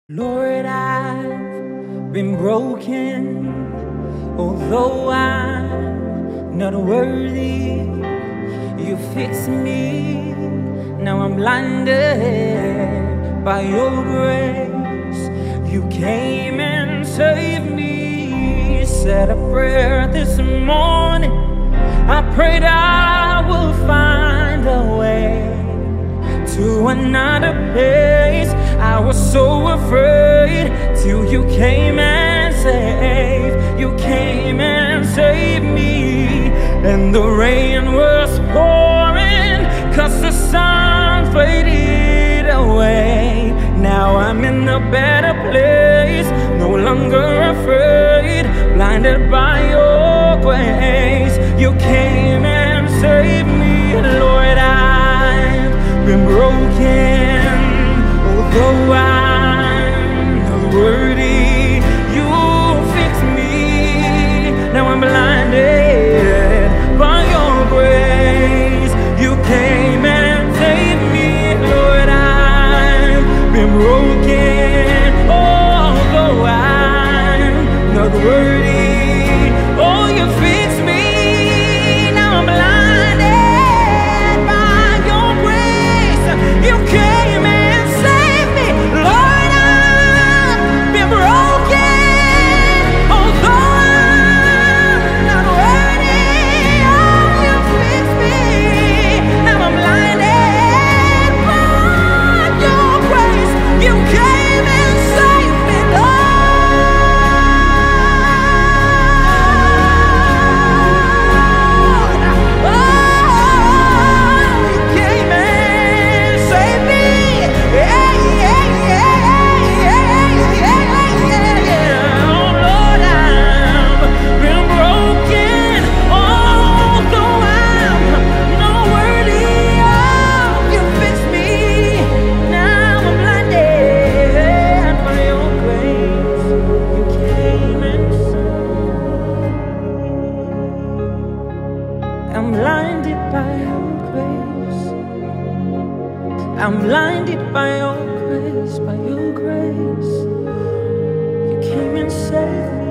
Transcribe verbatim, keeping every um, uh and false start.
Lord, I've been broken, although I'm not worthy. You fixed me, now I'm blinded by your grace. You came and saved me. Said a prayer this morning, I prayed I will find a way to another place. I was so afraid till you came and saved. You came and saved me. And the rain was pouring, cause the sun faded away. Now I'm in a better place, no longer afraid, blinded by your grace. You came and saved me. Lord, I've been broken, although I'm not worthy. You fixed me, now I'm blinded by your grace. You came and saved me. Lord, I've been broken, although I'm not worthy. Oh, you fixed me, now I'm blinded by your grace. You came and I'm blinded by your grace. I'm blinded by your grace, by your grace. You came and saved me.